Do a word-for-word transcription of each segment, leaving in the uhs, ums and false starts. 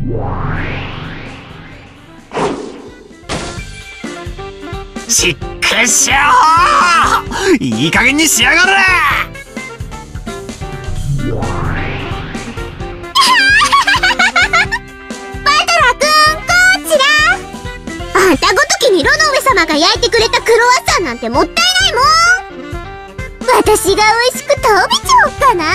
しっかしょー、いい加減にしやがれ。 あんたごときにロノ上様が焼いてくれたクロワッサンなんてもったいないもん。私が美味しく食べちゃおうかな。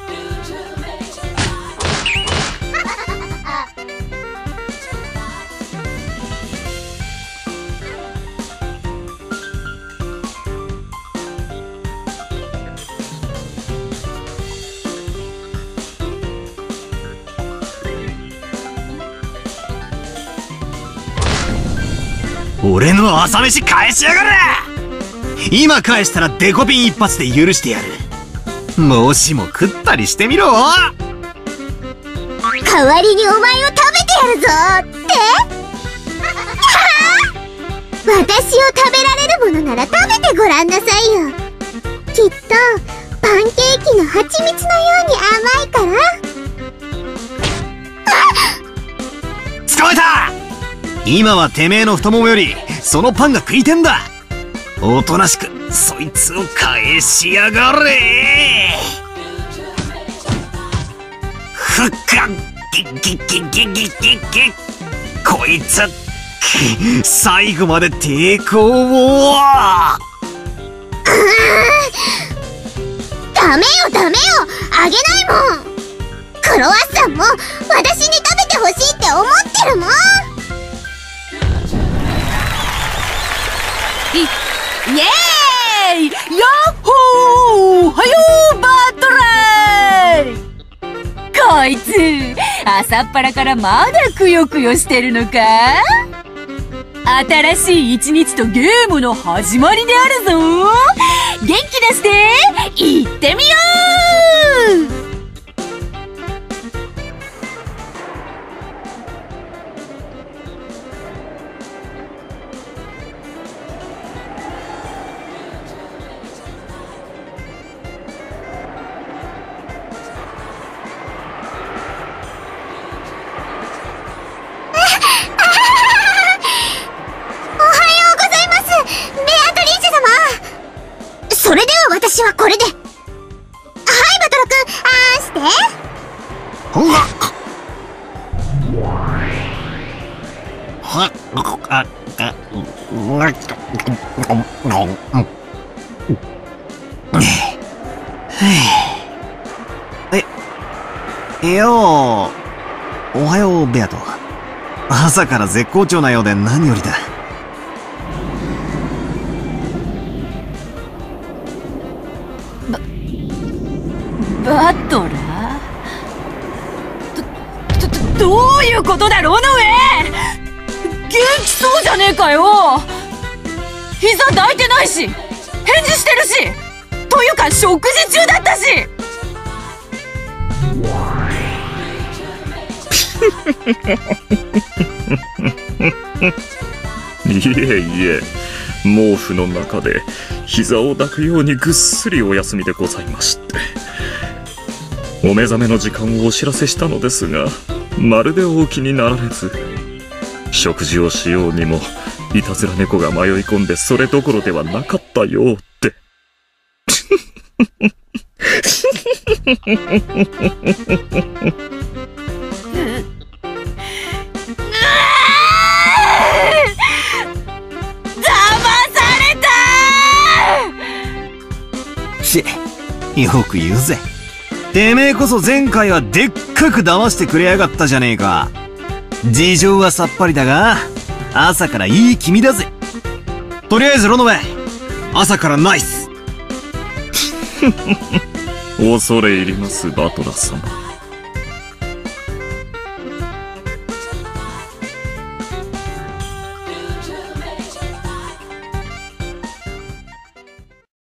俺の朝飯返しやがれ。今返したらデコピン一発で許してやる。もしも食ったりしてみろ。 代わりにお前を食べてやるぞって私を食べられるものなら食べてごらんなさいよ。きっとパンケーキの蜂蜜のように甘いから。 捕まえた。今はてめえの太ももよりそのパンが食いてんだ。おとなしくそいつを返しやがれ。ふっかギッギッギッギッギッギッギッ。こいつ最後まで抵抗を。 ダメよダメよ、あげないもん。クロワッサンも私に食べてほしいって思ってるもん。 イエーイ、ヤッホー、はよーバートライ。こいつ朝っぱらからまだくよくよしてるのか。新しい一日とゲームの始まりであるぞ。元気出していってみよう。 それでは私はこれで。はい、バトロ君、あーして。 ほらはっああえよう、おはようベアト。朝から絶好調なようで何よりだ。 バトラー？ど、ど、どういうことだロノウェイ。元気そうじゃねえかよ。膝抱いてないし返事してるし、というか食事中だったし。 いえいえ、毛布の中で膝を抱くようにぐっすりお休みでございまして、お目覚めの時間をお知らせしたのですが、まるでお起きになられず、食事をしようにもいたずら猫が迷い込んでそれどころではなかったようって。 よく言うぜ。てめえこそ前回はでっかく騙してくれやがったじゃねえか。事情はさっぱりだが朝からいい気味だぜ。とりあえずロノウェイ、朝からナイス。 恐れ入りますバトラー様。